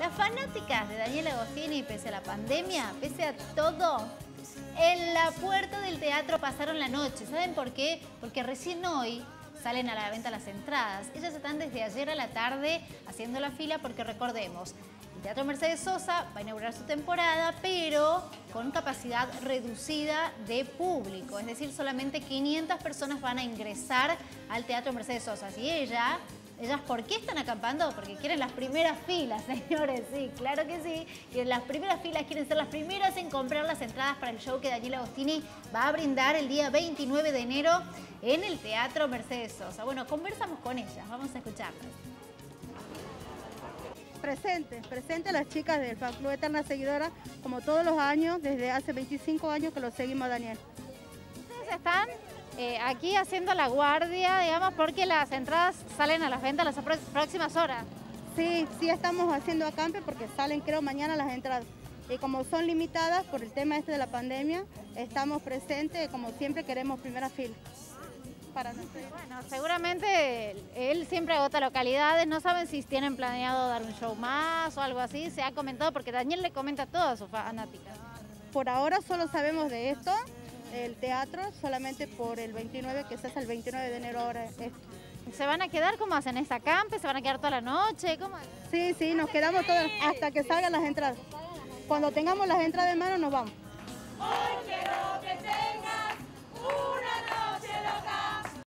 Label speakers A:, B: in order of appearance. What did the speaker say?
A: Las fanáticas de Daniel Agostini, pese a la pandemia, pese a todo, en la puerta del teatro pasaron la noche. ¿Saben por qué? Porque recién hoy salen a la venta las entradas. Ellas están desde ayer a la tarde haciendo la fila porque recordemos, el Teatro Mercedes Sosa va a inaugurar su temporada, pero con capacidad reducida de público. Es decir, solamente 500 personas van a ingresar al Teatro Mercedes Sosa. Y ellas, ¿por qué están acampando? Porque quieren las primeras filas, señores. Sí, claro que sí. Quieren las primeras filas, quieren ser las primeras en comprar las entradas para el show que Daniel Agostini va a brindar el día 29 de enero en el Teatro Mercedes Sosa. Bueno, conversamos con ellas, vamos a escucharlas.
B: Presente las chicas del Fan Club Eterna Seguidora, como todos los años, desde hace 25 años que lo seguimos a Daniel.
A: Ustedes están aquí haciendo la guardia, digamos, porque las entradas salen a la venta las próximas horas.
B: Sí, estamos haciendo acampe porque salen, creo, mañana las entradas. Y como son limitadas por el tema de la pandemia, estamos presentes, como siempre queremos primera fila.
A: Bueno, seguramente él siempre agota localidades, no saben si tienen planeado dar un show más o algo así, se ha comentado porque Daniel le comenta a todas sus fanáticas.
B: Por ahora solo sabemos de esto, el teatro, solamente por el 29, que se hace el 29 de enero ahora esto.
A: ¿Se van a quedar como hacen esta acampe? ¿Se van a quedar toda la noche? ¿Cómo?
B: Sí, nos quedamos todas hasta que salgan las entradas. Cuando tengamos las entradas en mano nos vamos.
C: Hoy quiero que te